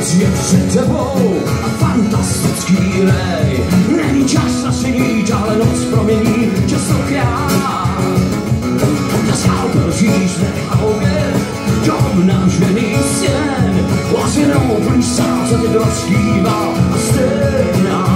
Noc je před tebou a fantastický rej. Není čas na sedít, ale noc promění častokrát. Na skalpel žízne hlavě, obnažený sen. Ozvěnou plísá, co tě dospívá a stejná.